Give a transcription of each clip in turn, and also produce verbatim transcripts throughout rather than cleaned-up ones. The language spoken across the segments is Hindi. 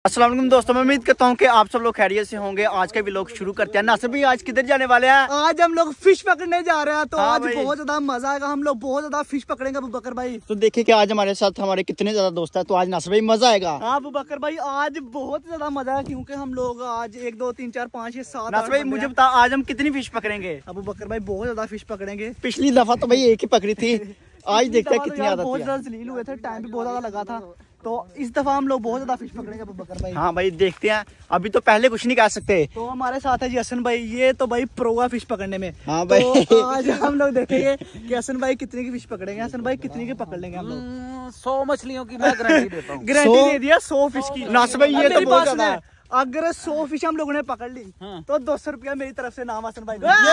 अस्सलाम वालेकुम दोस्तों, मैं उम्मीद करता हूँ कि आप सब लोग खैरियत से होंगे। आज का भी लोग शुरू करते हैं। नासिर भाई आज किधर जाने वाले हैं? आज हम लोग फिश पकड़ने जा रहे हैं, तो हाँ आज बहुत ज्यादा मजा आएगा। हम लोग बहुत ज्यादा फिश पकड़ेंगे अबू बकर भाई। तो देखिए कि आज हमारे साथ हमारे कितने ज्यादा दोस्त हैं, तो आज नासिर भाई मजा आएगा। हाँ अबू बकर भाई आज बहुत ज्यादा मजा है, क्योंकि हम लोग आज एक दो तीन चार पाँच छह सात नासिर भाई मुझे बता, आज हम कितनी फिश पकड़ेंगे? अबू बकर भाई बहुत ज्यादा फिश पकड़ेंगे। पिछली दफा तो भाई एक ही पकड़ी थी, आज देखते हैं कितनी ज्यादा। बहुत ज्यादा जलील हुए थे, टाइम भी बहुत ज्यादा लगा था, तो इस दफा हम लोग बहुत ज्यादा फिश पकड़ेंगे अबू बकर भाई। हाँ भाई देखते हैं, अभी तो पहले कुछ नहीं कह सकते। तो हमारे साथ है जी हसन भाई, ये तो भाई प्रो है फिश पकड़ने में। हाँ भाई तो आज हम लोग देखेंगे कि हसन भाई कितने की फिश पकड़ेंगे। हसन भाई कितने की पकड़ लेंगे हम लोग? सौ मछलियों की मैं गारंटी देता हूँ। गारंटी दे दिया सौ फिश की। नासिर भाई ये तो बहुत ज्यादा है। अगर सौ फिश हम लोगों ने पकड़ ली हाँ। तो दो सौ रुपया मेरी तरफ से नाम हसन भाई। दो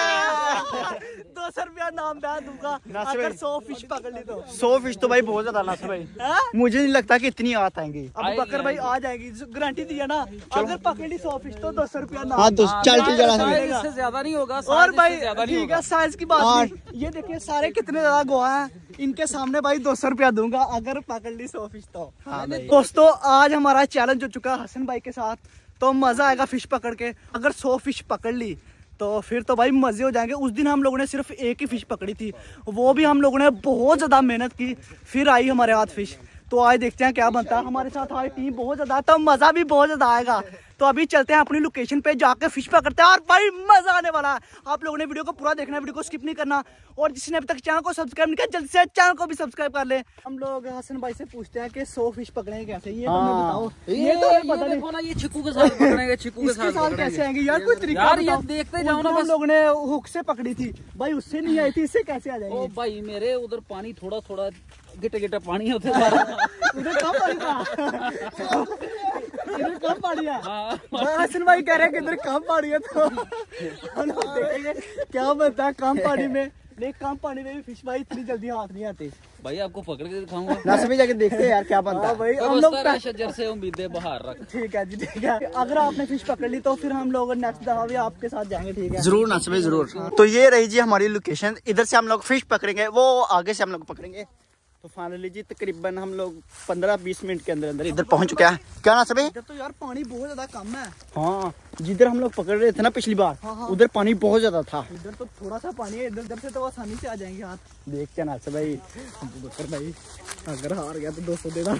सौ रुपया नाम मैं दूंगा अगर सौ फिश पकड़ ली तो। सौ फिश तो भाई बहुत ज्यादा नासिर भाई, मुझे नहीं लगता कि इतनी आत आएंगी। अब बकर भाई आ जाएगी, गारंटी दिया ना। अगर पकड़ ली सौ फिश तो दो सौ रुपया नाम। हाँ तो चल चल जरा इससे ज्यादा नहीं होगा। और भाई ठीक है, साइज की बात नहीं। ये देखिए सारे कितने ज्यादा गोवा हैं, इनके सामने भाई दो सौ रुपया दूंगा अगर पकड़ ली सौ फिश तो। हाँ भाई। दोस्तों आज हमारा चैलेंज हो चुका है हसन भाई के साथ, तो मजा आएगा फिश पकड़ के। अगर सौ फिश पकड़ ली तो फिर तो भाई मजे हो जाएंगे। उस दिन हम लोगों ने सिर्फ एक ही फिश पकड़ी थी, वो भी हम लोगों ने बहुत ज्यादा मेहनत की, फिर आई हमारे हाथ फिश। तो आज देखते हैं क्या बनता है। हमारे साथ हमारी टीम बहुत ज्यादा, तो मजा भी बहुत ज्यादा आएगा। तो अभी चलते हैं अपनी लोकेशन पे, जाके फिश पकड़ते हैं और भाई मजा आने वाला है। आप लोगों ने वीडियो को पूरा देखना है, वीडियो को स्किप नहीं करना। और जिसने अभी तक चैनल को सब्सक्राइब नहीं किया जल्दी से चैनल को भी सब्सक्राइब कर ले। हम लोग हसन भाई से पूछते हैं कि सौ फिश पकड़ेंगे कैसे, ये तो हमें बताओ। ये तो पता नहीं ना, ये चिक्कू के साथ पकड़ेंगे। चिक्कू के साथ कैसे आएंगे यार, कोई तरीका यार, ये बताओ। देखते जाओ ना। हम लोगों ने हुक से पकड़ी थी भाई, उससे नहीं आई थी, इससे कैसे आ जाएंगे? ओ भाई मेरे उधर पानी थोड़ा थोड़ा गिटे गिटे पानी होते उधर कम पानी था। इधर कम पानी है। हसन भाई कह रहे हैं कि इधर कम पानी है, तो हम लोग देखेंगे क्या बनता है कम पानी में। नहीं कम पानी में भी फिश भाई इतनी जल्दी हाथ नहीं आती। भाई आपको पकड़ के दिखाऊंगा। नासिर भाई जाके देखते हैं यार क्या बनता है। भाई हम लोग शजर से उम्मीदें बाहर रख। ठीक है जी, ठीक है। अगर आपने फिश पकड़ ली तो फिर हम लोग नेक्स्ट दफा भी आपके साथ जाएंगे, ठीक है? जरूर नासिर भाई जरूर। तो ये रही जी हमारी लोकेशन, इधर से हम लोग फिश पकड़ेंगे, वो आगे से हम लोग पकड़ेंगे। तो फाइनली जी तकरीबन हम लोग पंद्रह बीस मिनट के अंदर अंदर इधर पहुंच चुका है। क्या नासिर भाई? इधर तो यार पानी बहुत ज्यादा कम है। हाँ जिधर हम लोग पकड़ रहे थे ना पिछली बार, हाँ, हाँ। उधर पानी बहुत ज्यादा था। इधर तो थोड़ा सा पानी है, इधर इधर से तो आसानी से आ जाएंगे हाथ। देखते हैं नासिर भाई। बकर भाई अगर हार गया तो दो सौ देना।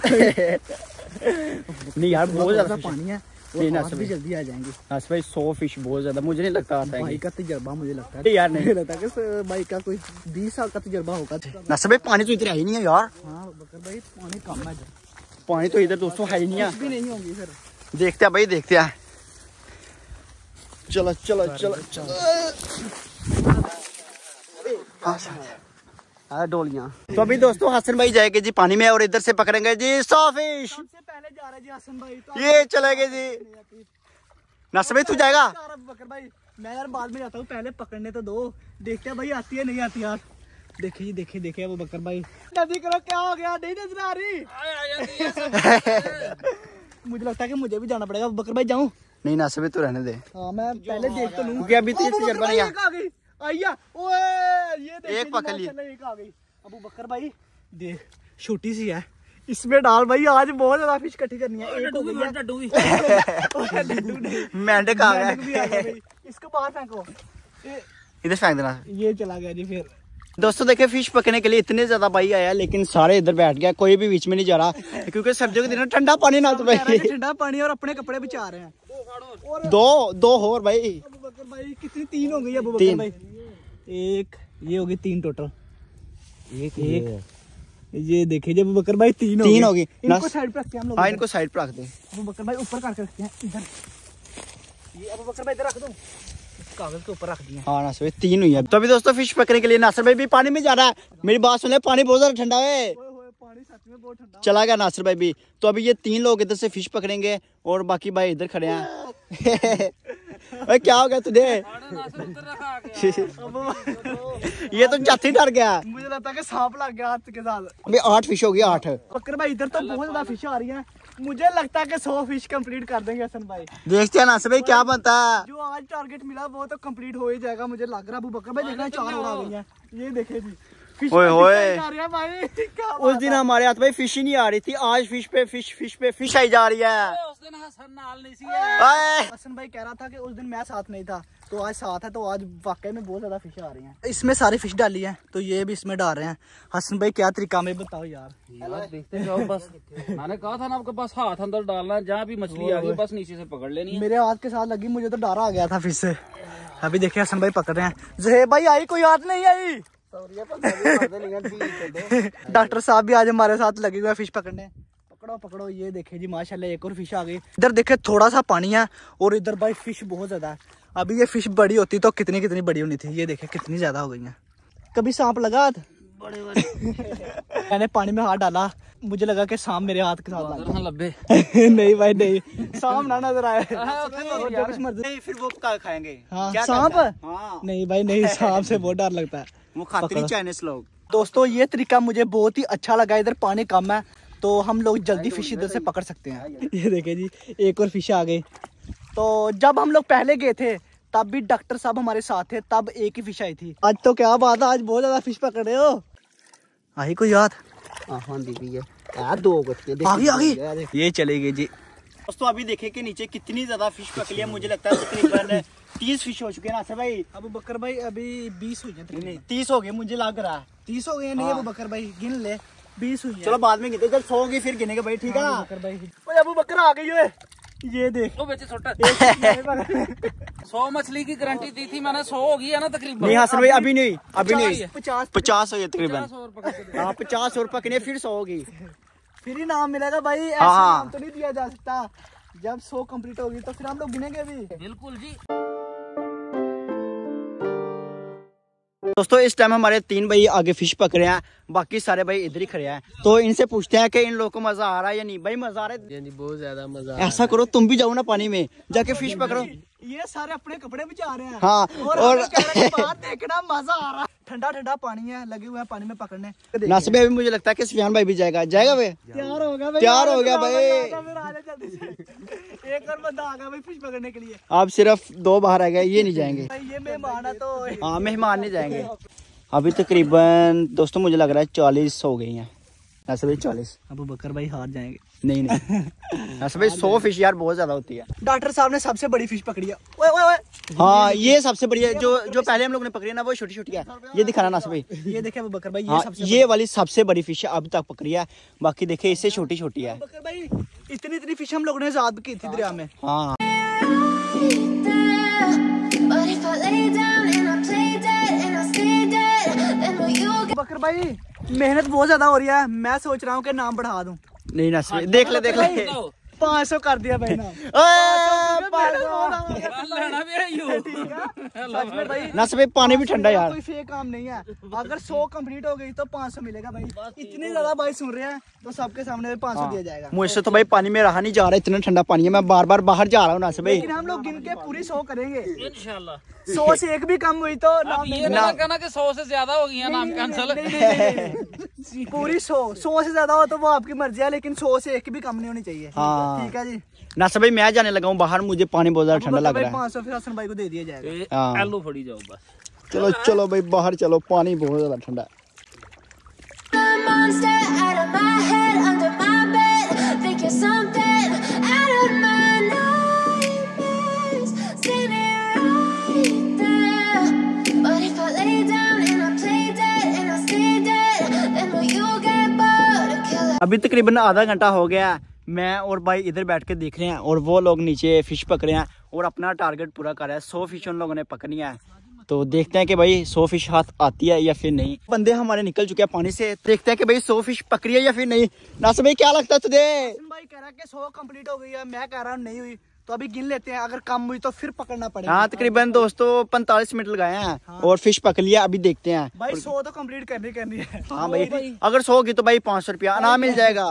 नहीं यार बहुत ज्यादा पानी है, नहीं हाथ नासिर भी भाई, जल्दी आ जाएंगे। नासिर भाई सौ फिश बहुत ज्यादा, मुझे नहीं लगता आता भाई है का तजर्बा मुझे लगता है यार। नहीं लगता है कि भाई का कोई बीस साल का तजर्बा होगा। नासिर भाई पानी तो इधर है ही नहीं है यार। हाँ बकर भाई पानी कम है, पानी तो इधर दोस्तों है ही नहीं भी है। नहीं होंगी फिर। देखते हैं भाई देखते हैं। चलो चलो चलो चलो डोलियां। तो अभी दोस्तों हसन भाई जाएंगे जी पानी में और इधर से पकड़ेंगे जी सौ फिश। सबसे पहले जा रहे जी हसन भाई, तो ये चलेंगे जी। नासिर भाई तू जाएगा? बकर भाई मैं यार बाद में जाता हूँ, पहले पकड़ने तो दो, देखते हैं भाई आती है नहीं आती यार। देखिए देखिए देखिए वो बकर भाई नदी करो, क्या हो गया? नहीं नजर आ रही। मुझे लगता है कि मुझे भी जाना पड़ेगा। बकर भाई जाऊँ? नहीं नासिर भाई तू रहने दे। हाँ मैं पहले देख तो लूँ, क्योंकि अभी तो ये तजर्बा नहीं है। आ गई आइया, ओए ये देखिए एक पकड़ ली। एक आ गई। अबू बकर भाई देख छोटी सी है, इसमें डाल भाई, आज बहुत ज्यादा फिश इकट्ठी करनी है। एक हो गई है। डड्डू नहीं, मेंढक आ मेंढक भी आ गया। गया भाई। इसको बाहर फेंको। ये- इधर फेंक देना। ये चला गया जी। फिर दोस्तों देखिए फिश पकड़ने के लिए इतने ज्यादा भाई आया, लेकिन सारे इधर बैठ गया, कोई भी बीच में नहीं जा रहा, क्योंकि सर्दियों के दिन ठंडा पानी ना तो भाई। ठंडा पानी और अपने कपड़े बिछा रहे हैं। दो दो और भाई। अबू बकर भाई कितनी तीन हो गई अबू बकर तीन। भाई? एक ये होगी तीन टोटल। एक एक ये देखिए जब बकर भाई तीन हो तीन होगी। इनको साइड पे रखते हैं हम लोग। हाँ इनको साइड पे रख दे। अबू बकर भाई ऊपर करके रखते हैं इधर। ये अबू बकर भाई इधर रख दो, कागज के ऊपर रख दिया। हाँ नासिर भाई तीन हुई है। तो अभी दोस्तों फिश पकड़ने के लिए नासिर भाई भी पानी में जा रहा है। मेरी बात सुन ले, पानी बहुत ज्यादा ठंडा है। ओए होए पानी सच में बहुत ठंडा। चला गया नासिर भाई भी। तो अभी ये तीन लोग इधर से फिश पकड़ेंगे और बाकी भाई इधर खड़े हैं। अरे क्या हो गया तुझे? ये तो जाती डर गया। मुझे लगता है कि सांप लग गया हाथ के साथ। अभी आठ फिश होगी, आठ। बकर भाई इधर तो बहुत ज्यादा फिश आ रही है, मुझे लगता है कि सौ फिश कंप्लीट कर देंगे हसन भाई। देखते हैं नासिर भाई क्या बनता है। जो आज टारगेट मिला वो तो कंप्लीट हो ही जाएगा, मुझे लग रहा है। अबू बकर भाई देखना चार और आ गई हैं। ये देखे जी ओए होए भाई उस दिन हमारे हाथ में फिश ही नहीं आ रही थी, आज फिश पे फिश फिश पे फिश आई जा रही है। उस दिन हसन नाल नहीं सी हसन भाई कह रहा था कि उस दिन मैं साथ नहीं था, तो आज साथ है, तो आज वाकई में बहुत ज्यादा फिश आ रही हैं। इसमें सारी फिश डाली है, तो ये भी इसमें डाल रहे हैं। हसन भाई क्या तरीका में बताओ यार। यार देखते जाओ बस। मैंने कहा था ना आपके पास हाथ अंदर डालना है, जहाँ भी मछली आ गई बस नीचे से पकड़ लेनी है। मेरे हाथ के साथ लगी, मुझे तो डर आ गया था फिश से। अभी देखिए हसन भाई पकड़ रहे हैं। जहेब भाई आई, कोई हाथ नहीं आई। डॉक्टर साहब भी आज हमारे साथ लगे हुए फिश पकड़ने। पकड़ो पकड़ो, ये देखे जी माशाल्लाह एक और फिश आ गई। इधर देखे थोड़ा सा पानी है और इधर भाई फिश बहुत ज्यादा है। अभी ये फिश बड़ी होती तो कितनी कितनी बड़ी होनी थी, ये देखे कितनी ज्यादा हो गई है। कभी सांप लगा बड़े बड़े मैंने पानी में हाथ डाला, मुझे लगा कि सांप मेरे हाथ के साथ लब्बे नहीं भाई नहीं, सांप ना नजर आए। जो कुछ मर्जी नहीं, फिर वो क्या खाएंगे? हाँ, क्या सांप? करता है? हाँ। नहीं भाई नहीं, सांप से बहुत डर लगता है। वो खाते नहीं चाइनीज लोग। दोस्तों ये तरीका मुझे बहुत ही अच्छा लगा। इधर पानी कम है तो हम लोग जल्दी फिश इधर से पकड़ सकते हैं। ये देखे जी एक और फिश आ गई। तो जब हम लोग पहले गए थे तब भी डॉक्टर साहब हमारे साथ थे, तब एक ही फिश आई थी। आज तो क्या बात है, आज बहुत ज्यादा फिश पकड़े हो। आई कोई याद? दो आगी आगी ये चली गई जी। दोस्तों अभी देखे कि नीचे कितनी ज्यादा फिश पकड़ी है। मुझे लगता है तकरीबन तीस फिश हो चुके हैं ना भाई। अबू बकर भाई अभी बीस हुई है। नहीं तीस हो गए मुझे लग रहा है। तीस हो गए नहीं अबू बकर भाई, गिन ले। बीस हुई है। चलो बाद में गिनते, जब सौ होगी फिर गिनेंगे भाई, ठीक है। अबू बकर भाई, अबू बकर आ गई है। ये देख वो बेचे छोटा सौ मछली की गारंटी दी थी मैंने, सौ हो गई है ना तकरीबन। नहीं हसन भाई अभी नहीं, अभी नहीं, पचास पचास हो गए तकरीबन। हाँ पचास और पकड़े फिर सौ होगी, फिर ही नाम मिलेगा भाई। ऐसे हाँ। नाम तो नहीं दिया जा सकता। जब सौ कंप्लीट होगी तो फिर हम लोग गिनेंगे भी। बिल्कुल जी। दोस्तों इस टाइम हमारे तीन भाई आगे फिश पकड़े हैं, बाकी सारे भाई इधर ही खड़े हैं। तो इनसे पूछते हैं कि इन लोगों को मजा आ रहा है या नहीं। भाई मजा आ रहा है, बहुत ज्यादा मजा। ऐसा करो तुम भी जाओ ना पानी में जाके फिश पकड़ो। ये सारे अपने कपड़े भी जा रहे हैं। हाँ और, और बात देखना मजा आ रहा है। ठंडा ठंडा पानी है, लगे हुए हैं पानी में पकड़ने। नासिब अभी मुझे लगता है कि सुफियान भाई भी जाएगा। जाएगा भाई? तैयार हो गया भाई, तैयार हो गया भाई। एक और बंदा आ गया भाई फिश पकड़ने के लिए। आप सिर्फ दो बाहर आ गए, ये नहीं जाएंगे। ये मेहमान है तो हाँ मेहमान नहीं जाएंगे। अभी तकरीबन दोस्तों मुझे लग रहा है चालीस हो गई हैं। नासिब भाई चालीस। अबू बकर भाई हार जाएंगे। नहीं नहीं नासिब भाई सौ फिश यार बहुत ज्यादा होती है। डॉक्टर साहब ने सबसे बड़ी फिश पकड़ी है। ओए ओए ओए। हाँ ये सबसे बड़ी है, जो जो पहले हम लोग ने पकड़ी है ना वो छोटी छोटी है। ये दिखाना नासिब भाई, ये देखे अबू बकर भाई, ये हाँ सबसे ये वाली सबसे बड़ी फिश है अब तक पकड़ी है। बाकी देखिए इससे छोटी छोटी है। बकर भाई इतनी इतनी फिश हम लोगों ने आजाद की थी दरिया में। हाँ बकर भाई मेहनत बहुत ज्यादा हो रही है, मैं सोच रहा हूँ कि नाम बढ़ा दूं। नहीं नासिब भाई देख ले देख ले पाँच सौ कर दिया भाई नाम। नासिब भाई पानी भी ठंडा यार। कोई फेक काम नहीं है। अगर सौ कंप्लीट हो गई तो पाँच सौ मिलेगा भाई। इतने ज्यादा भाई सुन रहे हैं तो सबके सामने पाँच सौ दिया जाएगा। मुझसे तो भाई पानी में रहा नहीं जा रहा, इतना ठंडा पानी है। मैं बार बार बाहर जा रहा हूँ नासिब भाई। लेकिन हम लोग गिन के पूरी सौ करेंगे इंशाल्लाह। सौ से एक भी कम हुई तो नाम ये ना कहना कि सौ से ज्यादा हो गई है नाम कैंसिल। पूरी सौ सौ से ज्यादा हो तो वो आपकी मर्जी है, लेकिन सौ से एक भी कम नहीं होनी चाहिए। हाँ ठीक है जी। नासिब भाई मैं जाने लगा हूँ बाहर, मुझे पानी बहुत ज्यादा ठंडा लग रहा है। पाँच सौ फिर हसन भाई को दे दिया जाएगा। हाँ। आलू फड़ी जाओ बस। चलो चलो भाई बाहर चलो, पानी बहुत ज्यादा ठंडा है। अभी तकरीबन आधा घंटा हो गया, मैं और भाई इधर बैठ के देख रहे हैं और वो लोग नीचे फिश पकड़े हैं और अपना टारगेट पूरा कर रहे हैं। सौ फिश उन लोगों ने पकड़नी है, तो देखते हैं कि भाई सौ फिश हाथ आती है या फिर नहीं। बंदे हमारे निकल चुके हैं पानी से, देखते हैं कि भाई सौ फिश पकड़ी है या फिर नहीं। नासिब भाई क्या लगता है तुझे? भाई कह रहा है कि सौ कंप्लीट हो गई है, मैं कह रहा हूँ नहीं हुई, तो अभी गिन लेते हैं। अगर कम हुई तो फिर पकड़ना पड़ेगा। हाँ तकरीबन दोस्तों पैंतालीस मिनट लगाए हैं। हाँ। और फिश पकड़ लिया, अभी देखते हैं भाई। सौ तो कंप्लीट करनी करनी है। हाँ भाई अगर सौ होगी तो भाई पाँच सौ रुपया इनाम मिल जाएगा।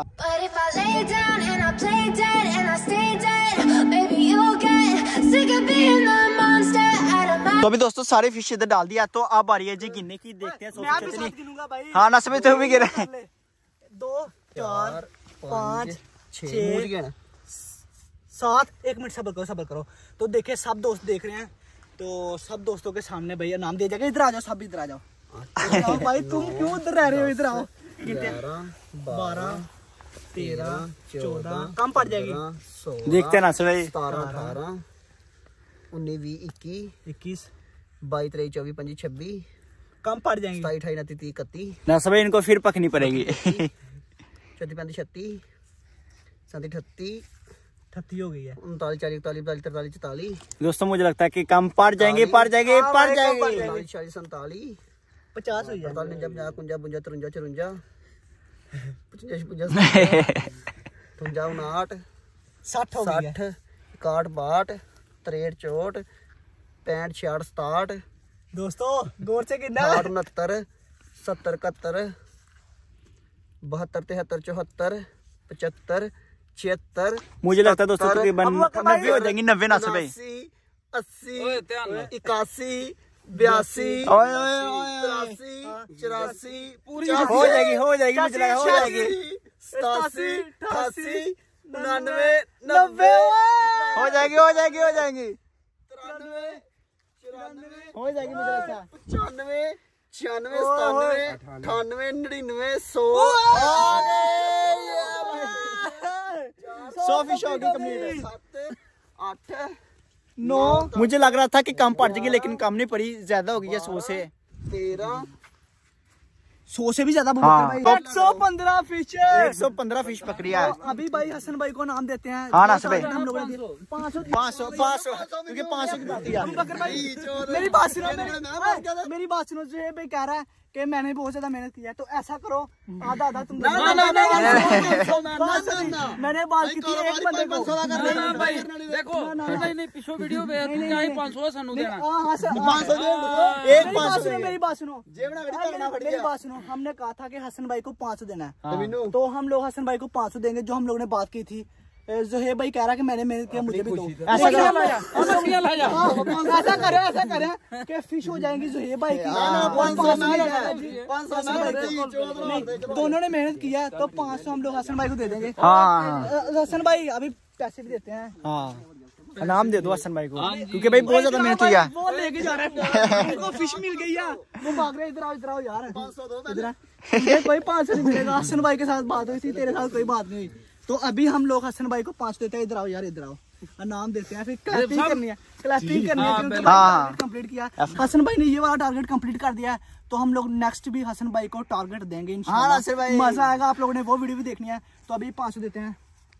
तो अभी दोस्तों सारे फिश इधर डाल दिया, तो अब आ रही है जी गिनने की, देखते हैं सौ मैं भी कितनी। साथ गिनूंगा भाई। हाँ नासिब भाई तुम भी गिन रहे हैं। दो चार पाँच छः सात। एक मिनट सब्र करो सब्र करो। तो देखिए सब दोस्त देख रहे हैं, तो सब दोस्तों के सामने भैया नाम दिया जाएगा। इधर आ जाओ, सब इधर आ जाओ। आओ भाई तुम क्यों उधर रह रहे हो, इधर आओ। बारह तेरह चौदह कम पड़ जाएगी। देखते हैं ना भाई। सतारह अठारह उन्नीस बीस इक्कीस इक्कीस बाईस तेईस चौबीस पच्चीस छब्बीस कम पड़ जाएंगे। सताईस अठाईस उनतीस तीस इकतीस ना भाई इनको फिर पकनी पड़ेगी। छत्तीस पैंतीस छत्तीस सैंतीस अठत्तीस अठत्ती हो गई है। उनतालीस चालीस इकतालीस बयालीस तरतालीस चौतालीस दोस्तों मुझे लगता है कि कम पड़ जाएंगे पड़ जाएंगे पड़ जाएंगे। चालीस चालीस सैंतालीस पचास हो जाए। अड़तालीस उनचास पचास उनचास बुंजा तिरंजा चुरंजा पचवंजा छप्पन ठुंजा उनाहठ साठ हो गई है। साठ इकाहठ बाहठ तिरसठ चौहठ पैंठ छियाठ सताहठ दोस्तों गौर से गिनना। साठ उनहत्तर सत्तर इकहत्तर बहत्तर तिहत्तर चौहत्तर पचहत्तर छिहत्तर मुझे लगता है दोस्तों तकरीबन नब्बे हो जाएंगी। नब्बे ना भाई। अस्सी इक्यासी बयासी ओए ओए ओए तिरासी चौरासी हो जाएगी हो जाएगी मुझे लगा हो जाएगी। सतासी अठासी उनानवे नब्बे हो जाएगी हो जाएगी हो जाएगी तिरानवे चौरानवे हो जाएगी मुझे लगता है। पचानवे छियानवे सतानवे अठानवे निन्यानवे सौ सौ फिश होगी कंप्लीट। सात आठ नौ मुझे लग रहा था कि कम पड़ जाएगी लेकिन कम नहीं पड़ी, ज्यादा हो गई है सौ से। तेरह सौ से भी ज्यादा हाँ। एक सौ पंद्रह फिश एक सौ पंद्रह फिश पकड़ी है। अभी भाई हसन भाई को नाम देते हैं। हाँ नासिर भाई। हम लोगों ने पाँच सौ पाँच सौ पाँच सौ क्योंकि पाँच सौ की बात है। बकर भाई मेरी बात सुनो, मेरी मेरी बात सुनो। जो भाई कह रहा है कि मैंने बहुत ज्यादा मेहनत की है, तो ऐसा करो आधा आधा तुम। मैंने बात की थी एक बंदे को। भाई देखो नहीं नहीं पिछो वीडियो पे तू क्या ही पाँच सौ सानू देना। एक पाँच सौ मेरी बात सुनो मेरी बात सुनो। हमने कहा था कि हसन भाई को पाँच सौ देना है, तो हम लोग हसन भाई को पाँच सौ देंगे। जो हम लोगों ने बात की थी, जोहेब भाई कह रहा है कि मैंने मेहनत किया, मुझे भी दो। ऐसा ऐसा करें ऐसा करें कि फिश हो जाएंगी जोहेब भाई की। दोनों ने मेहनत किया तो पाँच सौ हम लोग हसन भाई को दे देंगे। हसन भाई अभी पैसे भी देते हैं। हाँ नाम दे दो हसन भाई को क्योंकि भाई बहुत ज्यादा मेहनत किया। वो लेके जा रहा है, उनको फिश मिल गई है, वो भाग रहे। इधर आओ इधर आओ यार, इधर कोई पाँच सौ नहीं मिलेगा। हसन भाई के साथ बात हुई थी, तेरे साथ कोई बात नहीं हुई। तो अभी हम लोग हसन भाई को पाँच देते हैं। इधर आओ यार इधर आओ, नाम देते हैं। फिर क्लैपिंग करनी है क्लैपिंग करनी है कंप्लीट किया। हसन भाई ने ये वाला टारगेट कंप्लीट कर दिया है, तो हम लोग नेक्स्ट भी हसन भाई को टारगेट देंगे इंशाल्लाह। मजा आएगा, आप लोगों ने वो वीडियो भी देखनी है। तो अभी पाँच सौ देते हैं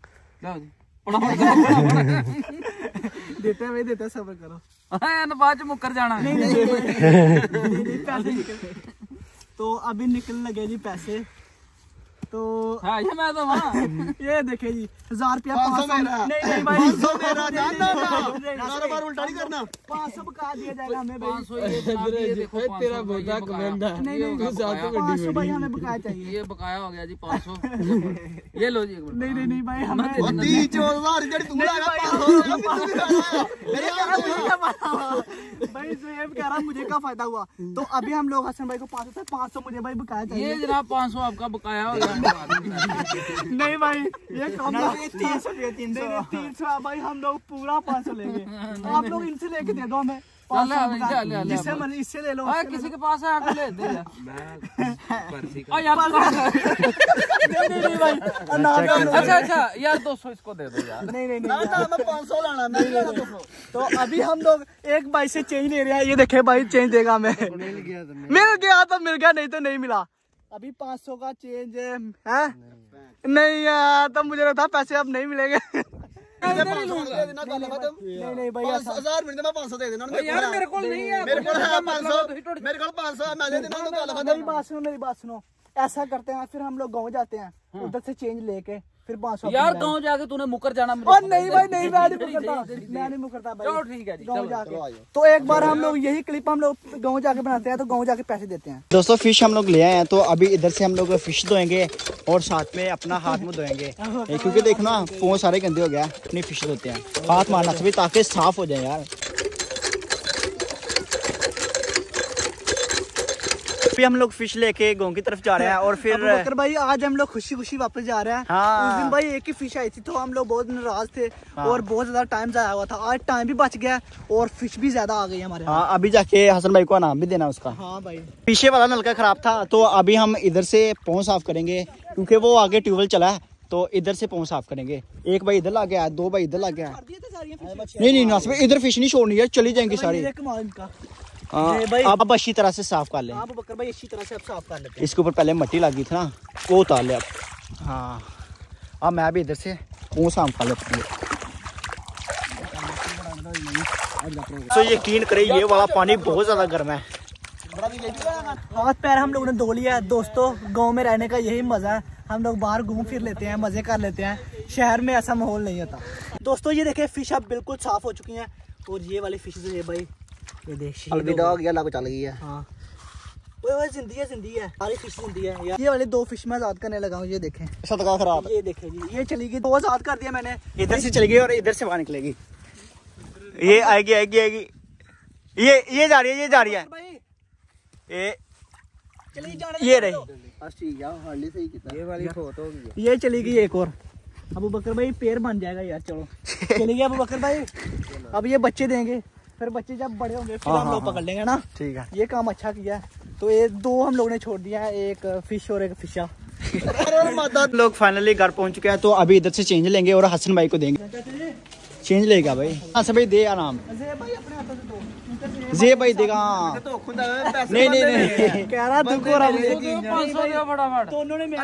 देते हैं भाई देते हैं, सब्र करो। बाद मुकर जाना। नहीं नहीं पैसे निकल। तो अभी निकलने लगे जी पैसे। तो हाँ ये मैं तो वहाँ ये देखे जी हजार रुपया पाँच सौ। नहीं नहीं भाई उल्टा नहीं करना। पाँच सौ बका दिया जाएगा हमें भाई। पाँच सौ ये देखो तेरा बोझा कमेंदा। नहीं नहीं पाँच सौ भाई हमें बकाया चाहिए। ये बकाया हो गया जी पाँच सौ। ये लो जी। नहीं नहीं नहीं भाई हमें भाई जोहेब कह रहा मुझे क्या फायदा हुआ। तो अभी हम लोग हसन भाई को पाँच सौ पाँच सौ मुझे भाई बकाया चाहिए। ये जनाब पाँच सौ आपका बकाया हो गया। नहीं भाई ये कम तीन सौ तीन सौ तीन सौ भाई हम लोग पूरा पाँच सौ लेंगे। आप लोग इनसे लेके दे दो हमें। जिससे मर्जी इससे ले लो। किसी के पास है आके ले दे यार। अच्छा अच्छा यार दो सौ इसको दे दो यार। नहीं नहीं नहीं पाँच सौ लाना। तो अभी हम लोग एक भाई से चेंज ले रहे हैं। ये देखे भाई चेंज देगा हमें। मिल गया तो मिल गया, नहीं तो नहीं मिला। अभी पाँच सौ का चेंज है नहीं यार, तब मुझे लगता पैसे अब नहीं मिलेंगे। नहीं नहीं भाई हजार मिनट में पाँच सौ दे देना यार। मेरे को नहीं है, मेरे को है पाँच सौ मेरे को पाँच सौ मैं दे देना। मेरी बात सुनो मेरी बात सुनो। ऐसा करते हैं फिर हम लोग गाँव जाते हैं, उधर से चेंज लेके फिर पाँच सौ। यार गाँव जाके तूने मुकर जाना। और नहीं भाई नहीं मैं नहीं मुकरता, मैं नहीं मुकरता भाई। चलो ठीक है जी गाँव जाके। तो एक बार हम लोग यही क्लिप हम लोग गाँव जाके बनाते हैं, तो गाँव जाके पैसे देते हैं। दोस्तों फिश हम लोग ले आए हैं, तो अभी इधर से हम लोग फिश धोएंगे और साथ में अपना हाथ मुँह धोएंगे क्योंकि देखो ना पाँव सारे गंदे हो गया। अपनी फिश धोते हैं, हाथ मारना सभी ताकि साफ हो जाए यार। फिर हम लोग फिश लेके गाँव की तरफ जा रहे हैं और फिर अबू बकर भाई आज हम लोग खुशी खुशी वापस जा रहे हैं। हाँ। उस दिन भाई एक ही फिश आई थी तो हम लोग बहुत नाराज थे। हाँ। और बहुत ज्यादा टाइम जाया हुआ था। आज टाइम भी बच गया और फिश भी ज्यादा आ गई हमारे। हाँ, अभी जाके हसन भाई को नाम भी देना उसका। हाँ भाई, पीछे वाला नलका खराब था तो अभी हम इधर से पहुँच साफ करेंगे क्योंकि वो आगे ट्यूबवेल चला है तो इधर से पहुँच साफ करेंगे। एक भाई इधर लग गया, दो भाई इधर लग गया। नहीं नहीं नासिब इधर फिश नहीं छोड़नी है, चली जाएंगी सारी। हाँ, अब अच्छी तरह से साफ कर लें। अबू बकर भाई अच्छी तरह से अब साफ कर लेते हैं। इसके ऊपर पहले मट्टी लगी थी ना, वो उतार ले अब। हाँ, अब मैं भी इधर से मुँह साफ कर लेता हूँ। तो यकीन करें ये वाला पानी बहुत ज्यादा गर्म है। हाथ पैर हम लोगों ने धो लिया है। दोस्तों गांव में रहने का यही मजा है, हम लोग बाहर घूम फिर लेते हैं, मजे कर लेते हैं। शहर में ऐसा माहौल नहीं होता। दोस्तों ये देखें फिश अब बिल्कुल साफ हो चुकी हैं और ये वाली फिश है भाई, ये देख अलविदा हो गया, लागू चल गई है। हाँ वो वो जिंदी है, जिंदी है, सारी फिश जिंदी है यार। ये वाली दो फिश मैं आजाद करने लगा हूँ, ये देखें सदका खराब। ये देखें जी, ये चली गई, दो आजाद कर दिया मैंने। इधर से चली गई और इधर से बाहर निकलेगी। ये आएगी आएगी आएगी, ये ये जा रही है, ये जा रही है, ये ये रही। ये वाली फोटो होगी। ये चली गई एक और। अबू बकर भाई पैर बन जाएगा यार, चलो चली गई अबू बकर भाई। अब ये बच्चे देंगे, फिर बच्चे जब बड़े होंगे फिर हाँ, हम लोग हाँ, पकड़ लेंगे ना। ठीक है, ये काम अच्छा किया है। तो ये दो हम लोग ने छोड़ दिया है, एक फिश और एक फिशा। लोग फाइनली घर पहुंच चुके हैं तो अभी इधर से चेंज लेंगे और हसन भाई को देंगे। चेंज लेगा भाई। हसन भाई दे आराम। जे भाई देगा। नहीं नहीं नहीं कह रहा दुख हो रहा है। दोनों ने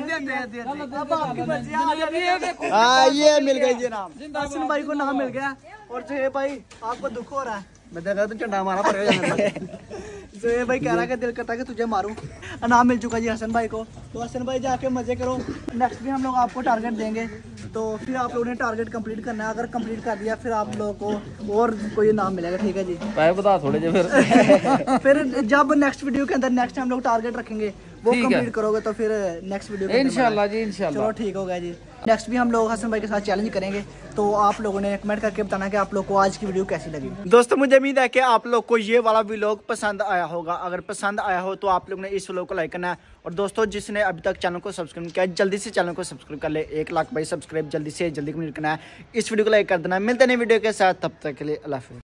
हाँ ये मिल गई जी नाम। हसन भाई को नाम मिल गया और जो है भाई आपको दुख हो रहा है। मैं देखा तो झंडा मारा पड़ेगा जो है भाई कह रहा है कि दिल करता है कि तुझे मारूं। नाम मिल चुका जी हसन भाई को। तो हसन भाई जाके मजे करो। नेक्स्ट भी हम लोग आपको टारगेट देंगे तो फिर आप लोगों ने टारगेट कंप्लीट करना है। अगर कंप्लीट कर दिया फिर आप लोगों को और कोई नाम मिलेगा। ठीक है जी, पैसे बता थोड़े जे फिर फिर जब नेक्स्ट वीडियो के अंदर नेक्स्ट हम लोग टारगेट रखेंगे वो कंप्लीट करोगे तो फिर नेक्स्ट वीडियो इंशाल्लाह जी इंशाल्लाह। चलो ठीक हो गया जी। नेक्स्ट भी हम लोग हसन भाई के साथ चैलेंज करेंगे तो आप लोगों ने कमेंट करके बताना कि आप लोग को आज की वीडियो कैसी लगी। दोस्तों मुझे उम्मीद है कि आप लोग को ये वाला व्लॉग पसंद आया होगा। अगर पसंद आया हो तो आप लोग ने इस व्लॉग को लाइक करना है और दोस्तों जिसने अभी तक चैनल को सब्सक्राइब किया जल्दी से चैनल को सब्सक्राइब कर ले। एक लाख भाई सब्सक्राइब जल्दी से जल्दी कंप्लीट करना है। इस वीडियो को लाइक कर देना। मिलते हैं वीडियो के साथ, तब तक के लिए अल्लाह हाफिज़।